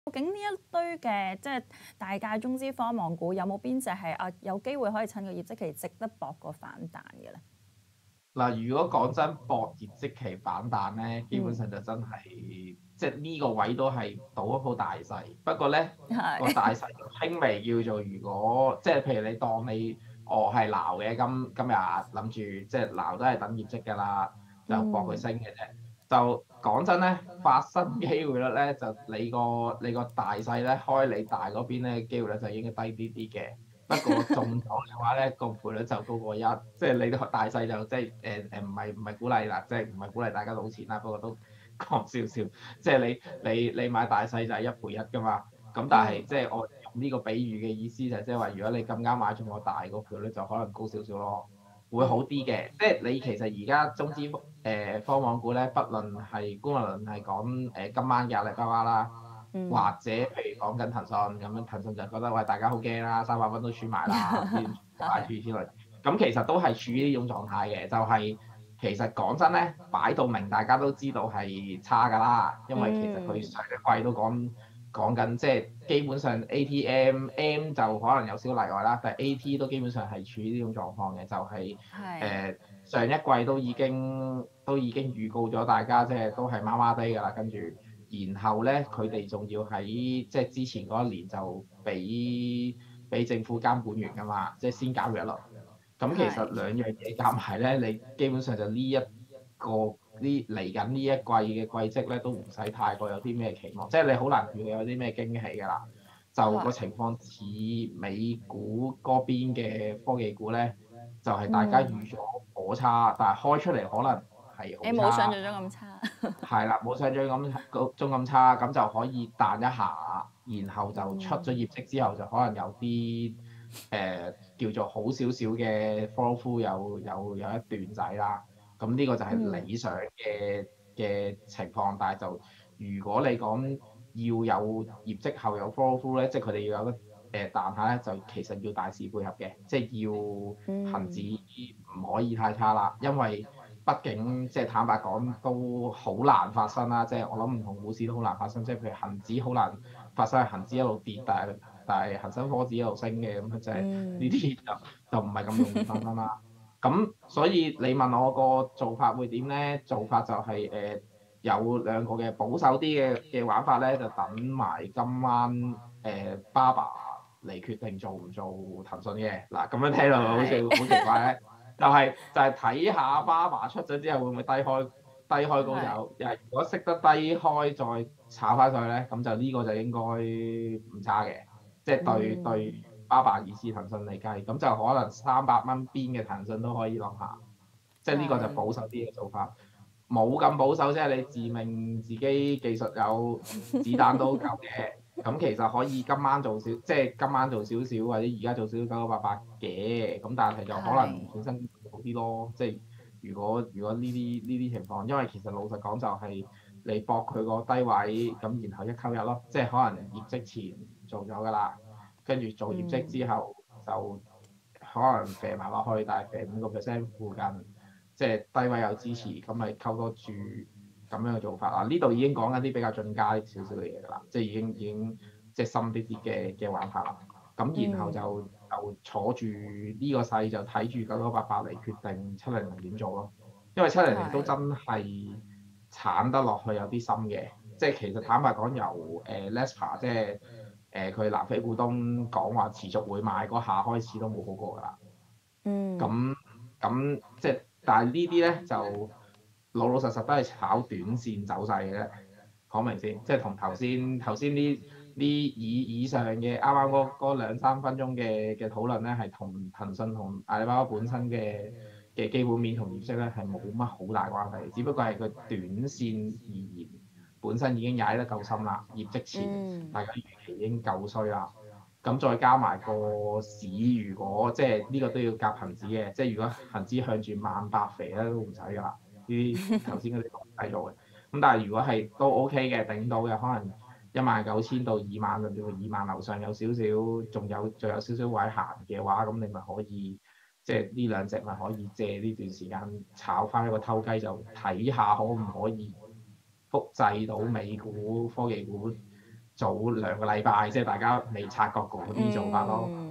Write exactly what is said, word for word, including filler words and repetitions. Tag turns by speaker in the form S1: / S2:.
S1: 究竟呢一堆嘅即係大價中資科網股，有冇邊隻係啊有機會可以趁個業績期值得搏個反彈嘅咧？
S2: 嗱，如果講真博業績期反彈咧，基本
S1: 嗯，
S2: 上就真係即係呢個位都係賭一鋪大細。不過咧個
S1: 係，
S2: 大細就輕微叫做，如果即係譬如你當你我係撈嘅，今今日諗住即係撈都係等業績㗎啦，就博佢
S1: 嗯，
S2: 升嘅啫。就講真咧，發生機會率咧就你個你個大細咧開你大嗰邊咧機會率就應該低啲啲嘅。不過中咗嘅話咧，個賠率就高過一，即係你大細就即係誒誒唔係唔係鼓勵啦，即係唔係鼓勵大家賭錢啦，不過都講少少，即係你你你買大細就係一賠一㗎嘛，咁但係
S1: 嗯，
S2: 即係我用呢個比喻嘅意思就係即係話，如果你咁啱買中個大個賠率就可能高少少咯，會好
S1: 嗯，
S2: 啲嘅，即係你其實而家中資誒、呃、科網股咧，不論係姑勿論係講誒今晚嘅阿里巴巴啦。或
S1: 嗯，
S2: 者譬如講緊騰訊咁樣，騰訊就覺得喂大家好驚啦，三百蚊都輸埋啦，啲諸
S1: 係，
S2: 如此類。咁其實都係處於呢種狀態嘅，就係、其實講真咧，擺到明大家都知道係差㗎啦，因為其實佢
S1: 嗯，
S2: 上一季都講講緊，即係基本上 A T M M 就可能有少少例外啦，但係 A T 都基本上係處於呢種狀況嘅，就係、
S1: 係，
S2: 誒、上一季都已經都已經預告咗大家，即係都係麻麻地㗎啦，跟住。然後咧，佢哋仲要喺即係之前嗰一年就俾俾政府監管完㗎嘛，即係先搞咗一輪。咁其實
S1: 係，
S2: 兩樣嘢夾埋咧，你基本上就呢一個呢嚟緊呢一季嘅季績咧，都唔使太過有啲咩期望，即係你好難預計有啲咩驚喜㗎啦。就個
S1: 係，
S2: 情況似美股嗰邊嘅科技股咧，就係、是、大家預
S1: 嗯，
S2: 咗好差，但係開出嚟可能係好
S1: 你冇想
S2: 差。
S1: 象中咁差，
S2: 係啦，冇想像咁個中咁差，咁就可以彈一下，然後就出咗
S1: 嗯，
S2: 業績之後就可能有啲誒、呃、叫做好少少嘅 follow through 有有有一段仔啦。咁呢個就係
S1: 嗯，
S2: 理想嘅嘅情況，但係就如果你講要有業績後有 follow through 咧，即係佢哋要有得誒彈下咧，就其實要大市配合嘅，即係要恆指
S1: 嗯，
S2: 唔可以太差啦，因為畢竟即係坦白講都好難發生啦，即係我諗唔同股市都好難發生，即係譬如恒指好難發生係恆指一路跌，但係但係恒生科指一路升嘅，咁即係呢
S1: 嗯，
S2: 啲就就唔係咁容易發生啦。咁所以你問我個做法會點咧？做法就係、是、誒、呃、有兩個嘅保守啲嘅嘅玩法咧，就等埋今晚誒、呃、爸爸嚟決定做唔做騰訊嘅。嗱，咁樣聽落好
S1: 係，
S2: 似好奇怪咧。就係、就係、睇下巴馬出咗之後會唔會低開低開高
S1: 係，
S2: 走，又係如果識得低開再炒翻上去咧，咁就呢個就應該唔差嘅，即係對對
S1: 嗯，
S2: 巴馬二次騰訊嚟計，咁就可能三百蚊邊嘅騰訊都可以諗下，即係呢個就
S1: 係，
S2: 保守啲嘅做法，冇咁保守即係你自命自己技術有子彈都夠嘅。咁其實可以今晚做少，即係今晚做少少，或者而家做少少九九八八嘅。咁但係就可能
S1: 係，
S2: 本身好啲咯。即係如果如果呢啲呢啲情況，因為其實老實講就係你博佢個低位，咁然後一溝一咯。即係可能業績前做咗㗎啦，跟住做業績之
S1: 嗯，
S2: 後就可能肥埋落去，但係肥五個 percent 附近，即係低位有支持，咁咪溝多注咁樣嘅做法啦。呢度已經講緊啲比較進階少少嘅嘢㗎啦，即係已經已經即係深啲啲嘅嘅玩法啦。咁然後
S1: 嗯，
S2: 就就坐住呢個勢就睇住九九八八嚟決定七零零點做咯。因為七零零都
S1: 係，
S2: 真係鏟得落去有啲深嘅，即係其實坦白講由誒 Lespa 即係誒佢南非股東講話持續會買嗰下開始都冇好過㗎啦。
S1: 嗯，
S2: 咁咁即係，但係呢啲咧就老老實實都係炒短線走勢嘅啫，講明先，即係同頭先頭先呢呢以以上嘅啱啱嗰嗰兩三分鐘嘅嘅討論咧，係同騰訊同阿里巴巴本身嘅嘅基本面同業績咧係冇乜好大關係，只不過係佢短線而言本身已經踩得夠深啦，業績前
S1: 嗯，
S2: 大家預期已經夠衰啦。咁再加埋個市，如果即係呢個都要夾恒指嘅，即係如果恒指向住萬八肥咧都唔使㗎啦，呢啲頭先嗰啲都唔使做嘅。咁但係如果係都 OK 嘅，頂到嘅可能一萬九千到二萬，甚至乎二萬樓上有少少，仲有仲有少少位閒嘅話，咁你咪可以即係呢兩隻咪可以借呢段時間炒翻一個偷雞，就睇下可唔可以複製到美股科技股早兩個禮拜，即係大家未察覺嗰啲做法咯。
S1: 嗯